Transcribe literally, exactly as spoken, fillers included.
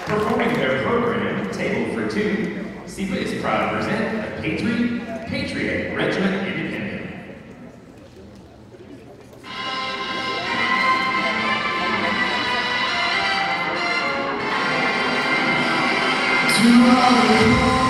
Performing their program, Table for Two, S E P A is proud to present the Patriot, Patriot Regiment Independent. To our